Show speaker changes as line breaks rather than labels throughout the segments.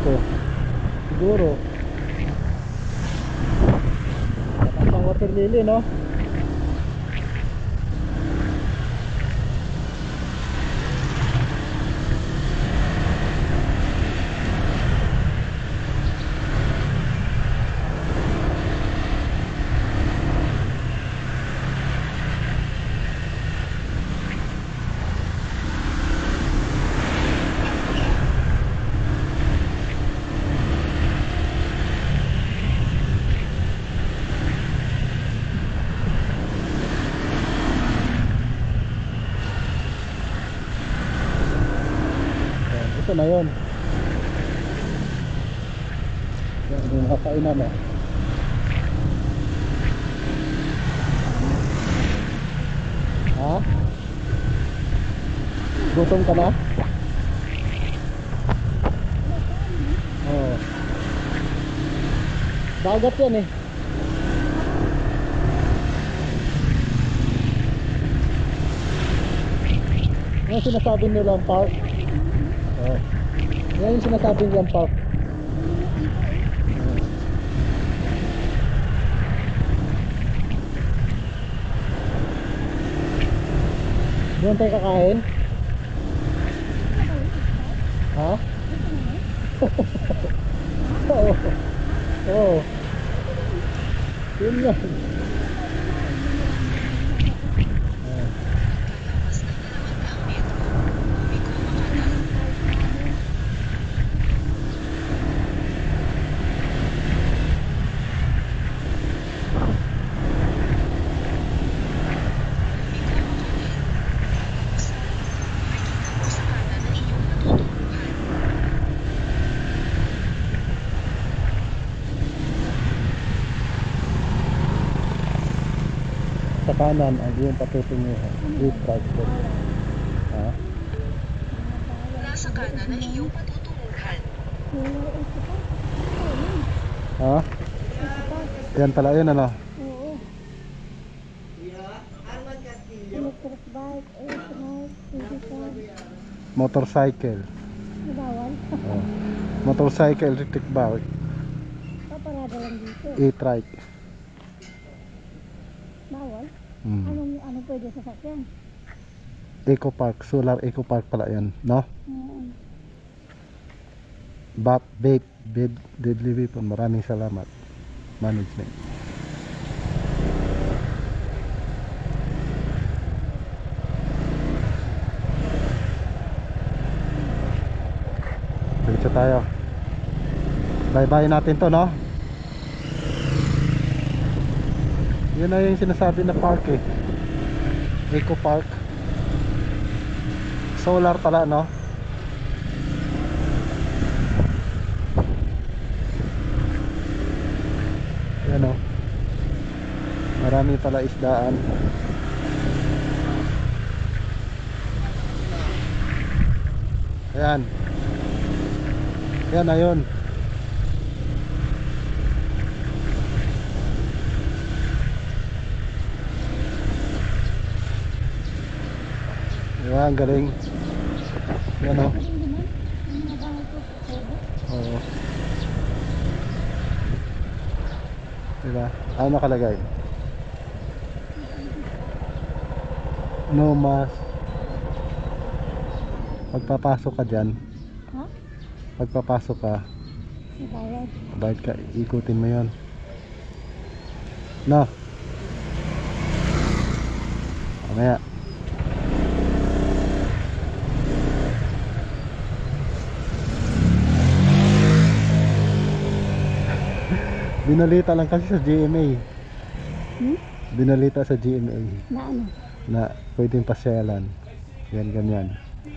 dito. Siguro. Mataas ang water lily, no? Ito na yun. Yan yung makakainan, eh. Ha? Gutom ka na? Oo. Dagat yan eh. Yan yung sinasabi nilang park. Oh. Yan yung sinasabi nilang park. Doon tayo kakain? Ha? Oo. Oo. Yun yan. Sa kanan ang iyong patutunguhan. Deep right foot. Ha?
Nasa kanan ang iyong patutunguhan.
Ha? Yan pala yun, ano?
Oo. Electric bike,
Motorcycle.
bawal.
Oh. Motorcycle, electric bike,
Paparada lang dito.
e-trike.
Bawal.
Hmm.
Anong pwede sa sakyan?
Eco Park, solar eco park pala yan, no?
Oo.
Vape, deadly weapon. Maraming salamat management. Diretso tayo. Bye-bye natin to, no? Yun na yung sinasabi na park eh. Eco Park. Solar pala, no? Yan, oh. Marami pala isdaan. Ayan. Yan na yun. Diba, ang galing. Yan, o. Oo. Diba? Ano nakalagay? No mas. Pagpapasok ka dyan,
Ha?
pagpapasok ka,
Bayad.
bayad ka, ikutin mo yun. No? Mamaya. Binalita lang kasi sa GMA. Binalita sa GMA
Na ano?
na pwedeng pasyalan. Yan, ganyan.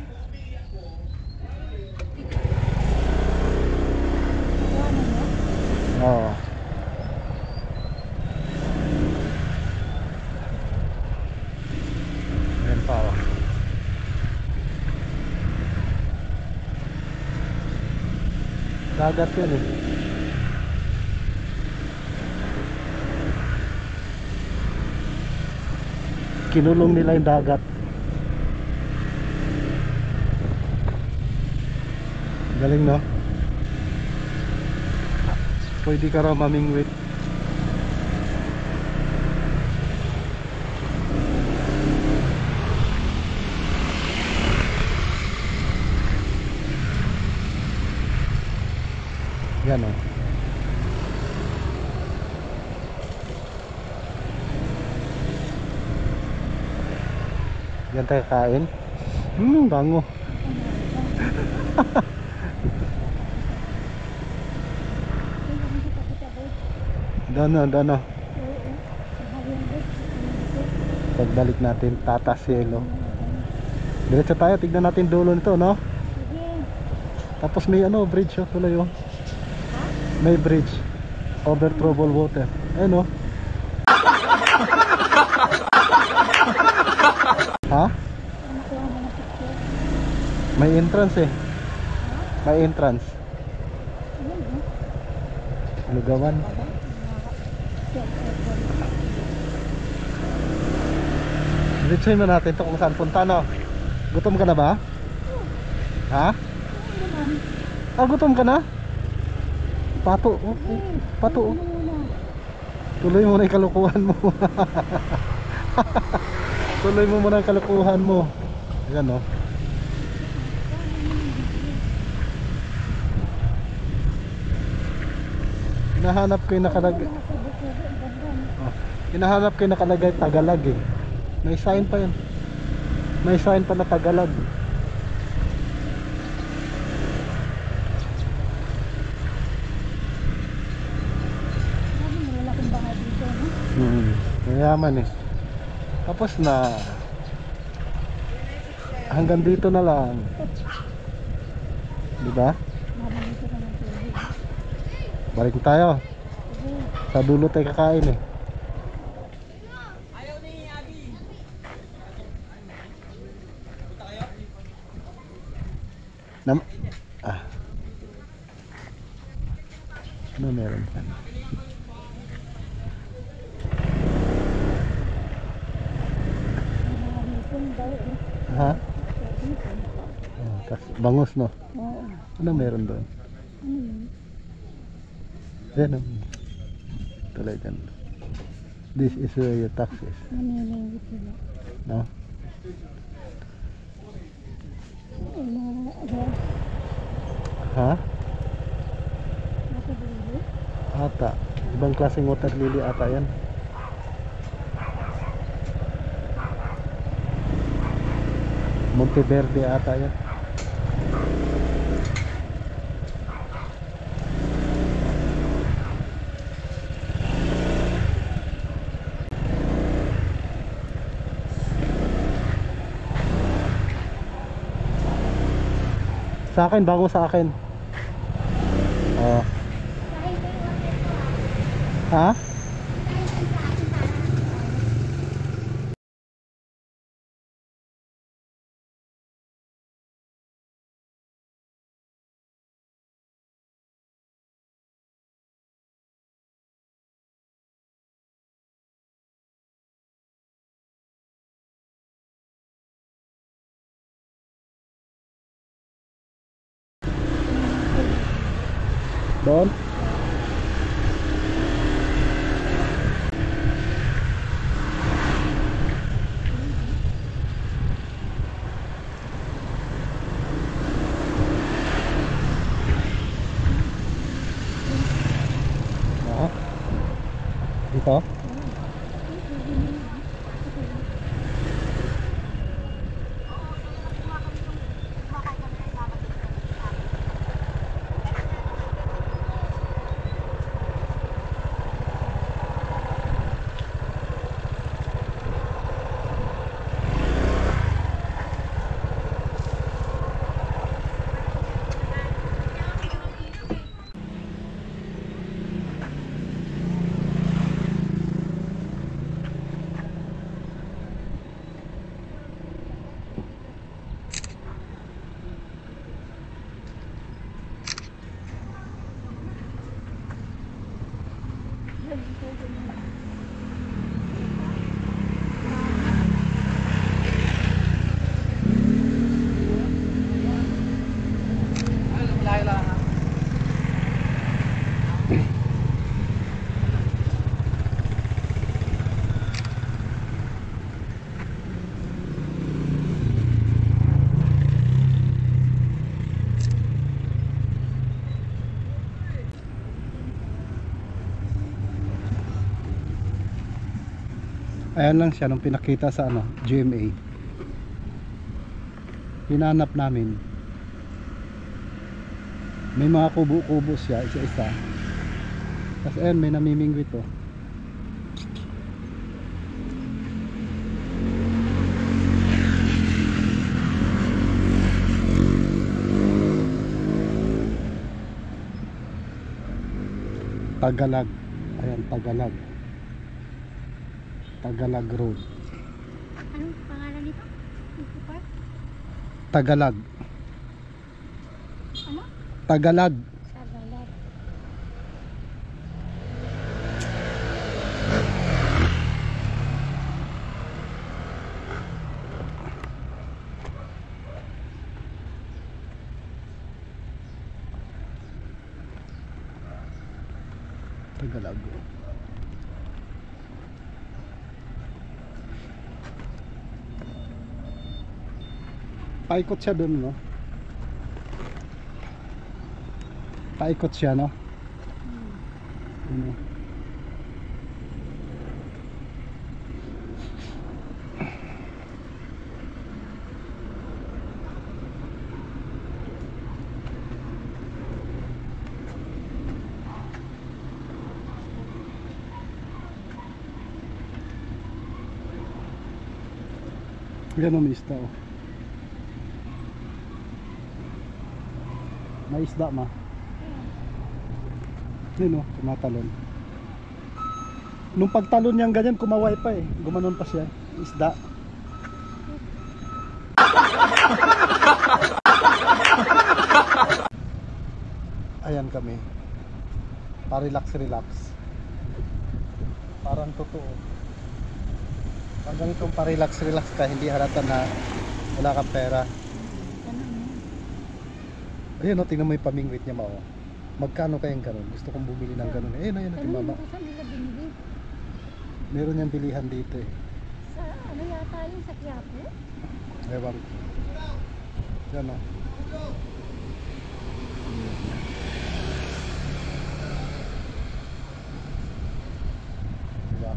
Oo. Yan pa, oh. Dagat yun eh. Kinulong nila yung dagat. Galing, no? pwede ka raw mamingwit. Yan o. Yan tayo kain. Bango. Doon na. Pagbalik natin, Tatas Cielo. Diretso tayo, tignan natin dulo nito, no? Tapos may bridge, tuloy oh. May bridge over troubled water. Ayun oh. Ha? May entrance eh. May entrance. Lugawan. Diretsoy mo natin ito kung saan punta, no? Gutom ka na ba? Ha? Gutom ka na? Pato, pato. Tuloy mo na yung kalukuhan mo. Tuloy mo muna ang kalukuhan mo. Ayan o. Hinahanap ko yung nakalagay. Hinahanap ko yung nakalagay Tagalog eh. May sign pa yun. May sign pa na Tagalog. Mayaman eh. Tapos na. Hanggang dito na lang. Diba? Balik tayo. Sa dulo tayo kakain eh. Ano meron pa? Ha? Bangus no? Ano meron doon? Yan o. Talagang this is where your tax is. No? Ha? Ata. Ibang klaseng water lily ata yan. Monteverde ata yan. Sa akin, bago sa akin. Oh. Ha? Doon? Dito? Ayan lang siya nung pinakita sa ano, GMA. Hinanap namin. May mga kubo-kubo siya, isa-isa. Tapos ayan, may namimingwit oh. Tagalag. Ayan, Tagalag. Tagalag Road.
Anong pangalan nito? Eco Park?
Tagalag.
Ano?
Tagalag.
Tagalag.
Tagalag. Paikot siya dun, no? Paikot siya, no? Ano? Ganun may isda, oh. May isda, ma. Yun, oh, tumatalon. Nung pagtalon niyang ganyan, kumaway pa eh. Gumanon pa siya. Isda. Ayan kami. Pa-relax. Parang totoo. Pag ganitong pa-relax ka, hindi halata na wala kang pera. Ayun, oh, tingnan mo yung pamingwit niya, ma, oh. Magkano kayang ganun? Gusto kong bumili ng ganun. Ayun,
Ano
mama.
yung saan nila binili?
Meron niyang bilihan dito eh.
Sa ano yata yung sa Quiapo?
Ewan ko. Yan, oh. Diba?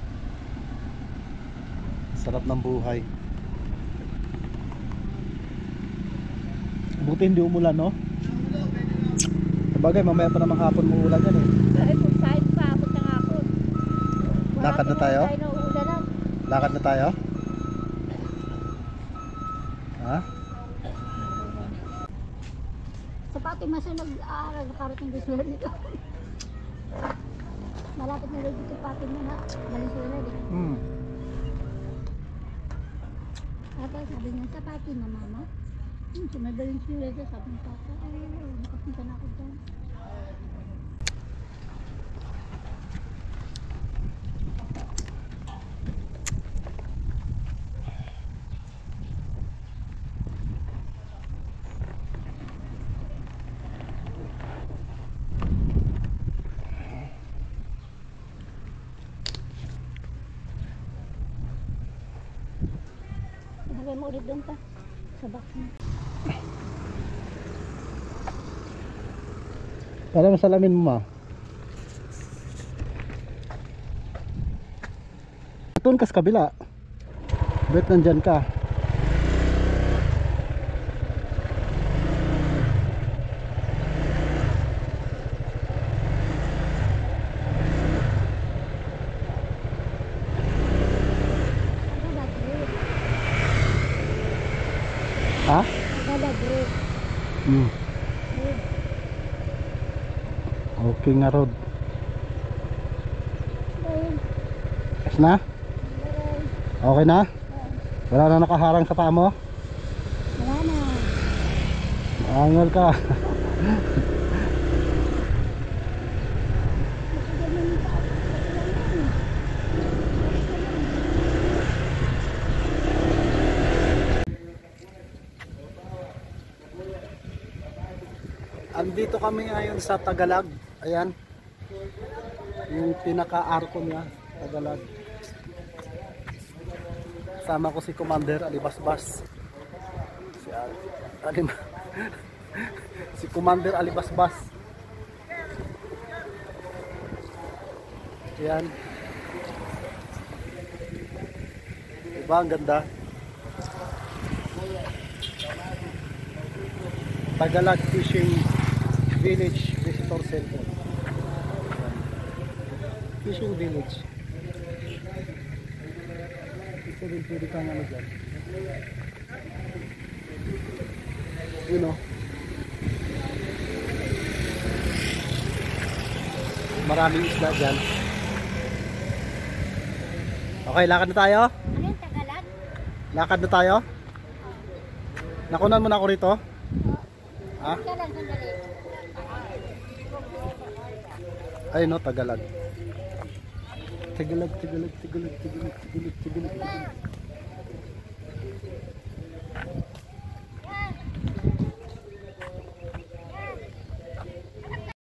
Sarap ng buhay. Buti hindi umulan, no? Sabagay, mamaya pa naman hapon mo ulan yan eh.
Ay, kung saan pa, abot ng hapon.
Lakad na tayo?
Tayo na uulanan.
Lakad na tayo? Ha?
Sa pati mas yung nag-aaral, nakarating gusto nito. Malapit na rin dito pati mo na Valenzuela eh. Tapos sabi niya, sa pati na mama. Sa Valenzuela, sabi niya, papa, ay, nakapunta na ako dyan. Lagay mo ulit doon pa. Sa box mo.
Para masalamin mo, ma. Doon ka sa kabila. Bet nandyan ka.
Ano ba group?
Ha?
Ano ba group?
Okay nga, road.
Ayun.
Yes na?
Ayun.
Okay na? Wala na nakaharang sa paa mo?
Wala na.
Angal ka. Andito kami ngayon sa Tagalag. Ayan. Yung pinaka-arko niya, Tagalag. Sama ko si Commander Alibasbas. Si Commander Alibasbas. Ayan. Ba, ang ganda. Tagalog Fishing Village Visitor Center. Fishing Village. Ito din pwede kang ano dyan. Yun o. Maraming isla dyan. Okay, lakad na tayo.
Ano yung Tagalog?
Lakad na tayo. Nakunan mo na ako rito. Ha?
Tagalog, sandali.
Ay no, Tagalog. Tagalog, Tagalog, Tagalog, Tagalog, Tagalog, Tagalog.